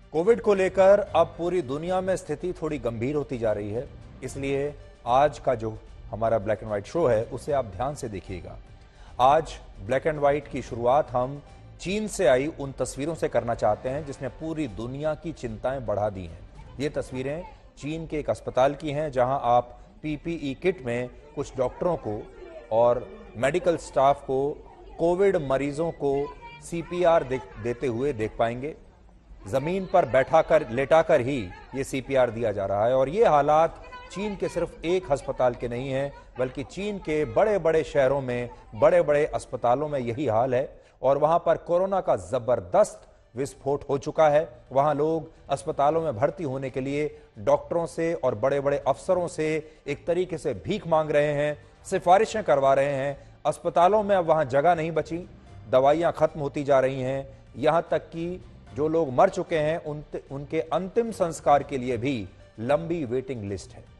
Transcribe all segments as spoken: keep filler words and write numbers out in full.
Covid को लेकर अब पूरी दुनिया में स्थिति थोड़ी गंभीर होती जा रही है, इसलिए आज का जो हमारा ब्लैक एंड व्हाइट शो है उसे आप ध्यान से देखिएगा। आज ब्लैक एंड व्हाइट की शुरुआत हम चीन से आई उन तस्वीरों से करना चाहते हैं जिसने पूरी दुनिया की चिंताएं बढ़ा दी हैं। ये तस्वीरें चीन के एक अस्पताल की हैं जहां आप पीपीई किट में कुछ डॉक्टरों को और मेडिकल स्टाफ को कोविड मरीजों को सीपीआर दे, देते हुए देख पाएंगे। जमीन पर बैठाकर लेटाकर ही ये सीपीआर दिया जा रहा है और ये हालात चीन के सिर्फ एक अस्पताल के नहीं हैं, बल्कि चीन के बड़े बड़े शहरों में बड़े बड़े अस्पतालों में यही हाल है। और वहां पर कोरोना का जबरदस्त विस्फोट हो चुका है। वहां लोग अस्पतालों में भर्ती होने के लिए डॉक्टरों से और बड़े बड़े अफसरों से एक तरीके से भीख मांग रहे हैं, सिफारिशें करवा रहे हैं। अस्पतालों में अब वहां जगह नहीं बची, दवाइयां खत्म होती जा रही हैं, यहां तक कि जो लोग मर चुके हैं उन, उनके अंतिम संस्कार के लिए भी लंबी वेटिंग लिस्ट है।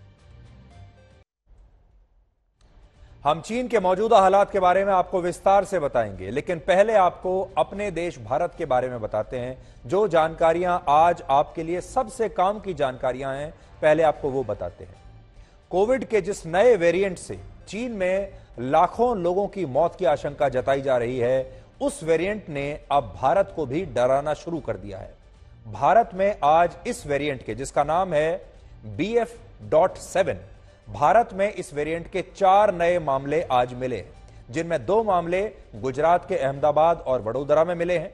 हम चीन के मौजूदा हालात के बारे में आपको विस्तार से बताएंगे, लेकिन पहले आपको अपने देश भारत के बारे में बताते हैं। जो जानकारियां आज आपके लिए सबसे काम की जानकारियां हैं, पहले आपको वो बताते हैं। कोविड के जिस नए वेरिएंट से चीन में लाखों लोगों की मौत की आशंका जताई जा रही है, उस वेरिएंट ने अब भारत को भी डराना शुरू कर दिया है। भारत में आज इस वेरिएंट के, जिसका नाम है B F dot seven, Bharat में इस वेरिएंट के चार नए मामले आज मिले हैं, जिनमें दो मामले गुजरात के अहमदाबाद और वडोदरा में मिले हैं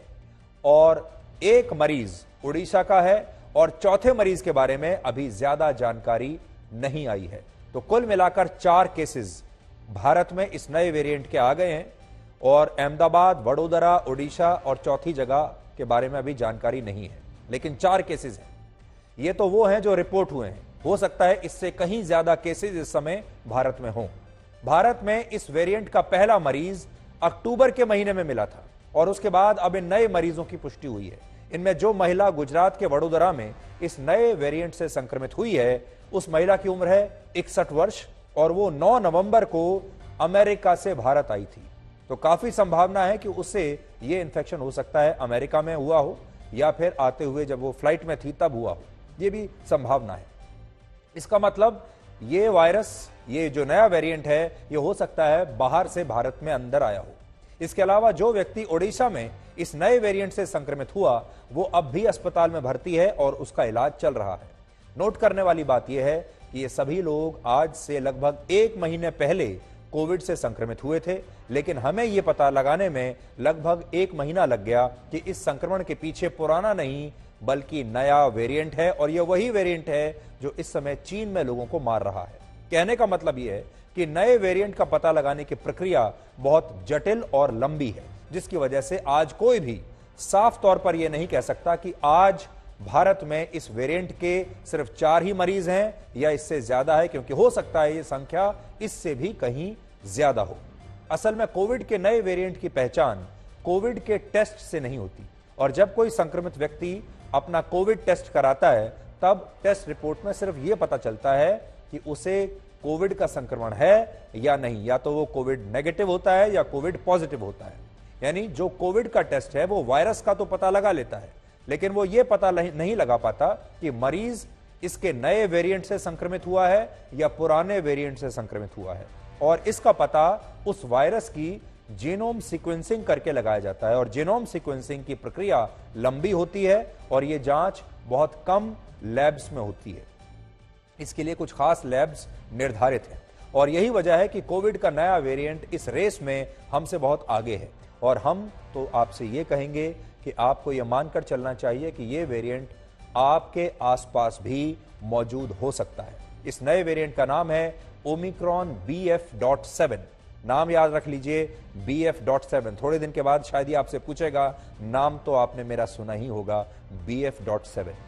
और एक मरीज उड़ीसा का है और चौथे मरीज के बारे में अभी ज्यादा जानकारी नहीं आई है। तो कुल मिलाकर चार केसेस भारत में इस नए वेरिएंट के आ गए हैं और अहमदाबाद, वडोदरा, उड़ीसा और चौथी जगह के बारे में अभी जानकारी नहीं है, लेकिन चार केसेस हैं। ये तो वो हैं जो रिपोर्ट हुए हैं, हो सकता है इससे कहीं ज्यादा केसेस इस समय भारत में हों। भारत में इस वेरिएंट का पहला मरीज अक्टूबर के महीने में मिला था और उसके बाद अब इन नए मरीजों की पुष्टि हुई है। इनमें जो महिला गुजरात के वडोदरा में इस नए वेरिएंट से संक्रमित हुई है, उस महिला की उम्र है इकसठ वर्ष और वो नौ नवंबर को अमेरिका से भारत आई थी। तो काफी संभावना है कि उससे ये इंफेक्शन हो सकता है अमेरिका में हुआ हो या फिर आते हुए जब वो फ्लाइट में थी तब हुआ हो, ये भी संभावना है। इसका मतलब ये वायरस, ये जो नया वेरिएंट है, ये हो सकता है बाहर से भारत में अंदर आया हो। इसके अलावा जो व्यक्ति ओडिशा में इस नए वेरिएंट से संक्रमित हुआ, वो अब भी अस्पताल में भर्ती है और उसका इलाज चल रहा है। नोट करने वाली बात यह है कि ये सभी लोग आज से लगभग एक महीने पहले कोविड से संक्रमित हुए थे, लेकिन हमें यह पता लगाने में लगभग एक महीना लग गया कि इस संक्रमण के पीछे पुराना नहीं बल्कि नया वेरिएंट है और यह वही वेरिएंट है जो इस समय चीन में लोगों को मार रहा है। कहने का मतलब यह है कि नए वेरिएंट का पता लगाने की प्रक्रिया बहुत जटिल और लंबी है, जिसकी वजह से आज कोई भी साफ तौर पर यह नहीं कह सकता कि आज भारत में इस वेरिएंट के सिर्फ चार ही मरीज हैं या इससे ज्यादा है, क्योंकि हो सकता है ये संख्या इससे भी कहीं ज्यादा हो। असल में कोविड के नए वेरिएंट की पहचान कोविड के टेस्ट से नहीं होती और जब कोई संक्रमित व्यक्ति अपना कोविड टेस्ट कराता है तब टेस्ट रिपोर्ट में सिर्फ यह पता चलता है कि उसे कोविड का संक्रमण है या नहीं, या तो वो कोविड नेगेटिव होता है या कोविड पॉजिटिव होता है। यानी जो कोविड का टेस्ट है वो वायरस का तो पता लगा लेता है, लेकिन वो ये पता नहीं लगा पाता कि मरीज इसके नए वेरिएंट से संक्रमित हुआ है या पुराने वेरिएंट से संक्रमित हुआ है। और इसका पता उस वायरस की जीनोम सीक्वेंसिंग करके लगाया जाता है और जीनोम सीक्वेंसिंग की प्रक्रिया लंबी होती है और यह जांच बहुत कम लैब्स में होती है। इसके लिए कुछ खास लैब्स निर्धारित हैं और यही वजह है कि कोविड का नया वेरिएंट इस रेस में हमसे बहुत आगे है। और हम तो आपसे ये कहेंगे कि आपको यह मानकर चलना चाहिए कि यह वेरिएंट आपके आसपास भी मौजूद हो सकता है। इस नए वेरिएंट का नाम है omicron B F dot seven. नाम याद रख लीजिए, बी एफ डॉट सेवन। थोड़े दिन के बाद शायद ही आपसे पूछेगा, नाम तो आपने मेरा सुना ही होगा, बी एफ डॉट सेवन।